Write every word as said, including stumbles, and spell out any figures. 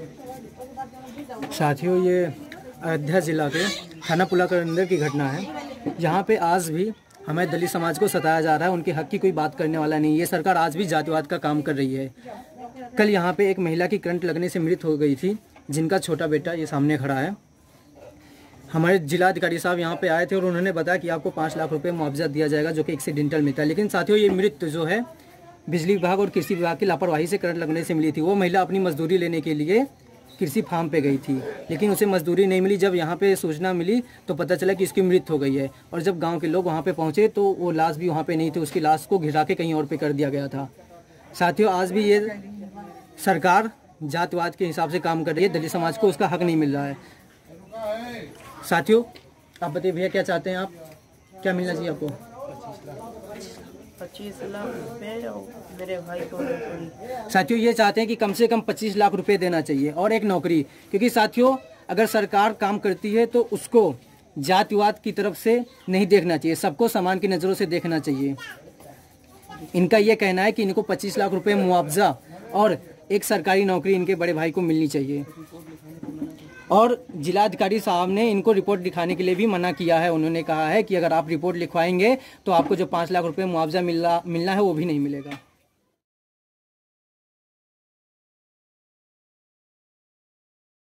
साथियों, ये अयोध्या जिला के थाना पुला के अंदर की घटना है। यहाँ पे आज भी हमें दलित समाज को सताया जा रहा है। उनके हक की कोई बात करने वाला नहीं। ये सरकार आज भी जातिवाद का काम कर रही है। कल यहाँ पे एक महिला की करंट लगने से मृत्यु हो गई थी, जिनका छोटा बेटा ये सामने खड़ा है। हमारे जिलाधिकारी साहब यहाँ पे आए थे और उन्होंने बताया कि आपको पाँच लाख रुपए मुआवजा दिया जाएगा, जो कि एक्सीडेंटल में था। लेकिन साथियों, ये मृत्यु जो है बिजली विभाग और कृषि विभाग की लापरवाही से करंट लगने से मिली थी। वो महिला अपनी मजदूरी लेने के लिए कृषि फार्म पे गई थी, लेकिन उसे मजदूरी नहीं मिली। जब यहाँ पे सूचना मिली तो पता चला कि इसकी मृत्यु हो गई है। और जब गांव के लोग वहाँ पे पहुँचे तो वो लाश भी वहाँ पे नहीं थी। उसकी लाश को घिरा के कहीं और पे कर दिया गया था। साथियों, आज भी ये सरकार जातिवाद के हिसाब से काम कर रही है। दलित समाज को उसका हक नहीं मिल रहा है। साथियों, आप बताइए भैया, क्या चाहते हैं आप? क्या मिलना चाहिए आपको? पच्चीस लाख रुपए और मेरे भाई को। साथियों, ये चाहते हैं कि कम से कम पच्चीस लाख रुपए देना चाहिए और एक नौकरी। क्योंकि साथियों, अगर सरकार काम करती है तो उसको जातिवाद की तरफ से नहीं देखना चाहिए, सबको समान की नज़रों से देखना चाहिए। इनका ये कहना है कि इनको पच्चीस लाख रुपए मुआवजा और एक सरकारी नौकरी इनके बड़े भाई को मिलनी चाहिए। और जिलाधिकारी साहब ने इनको रिपोर्ट दिखाने के लिए भी मना किया है। उन्होंने कहा है कि अगर आप रिपोर्ट लिखवाएंगे तो आपको जो पाँच लाख रुपए मुआवजा मिलना मिलना है वो भी नहीं मिलेगा।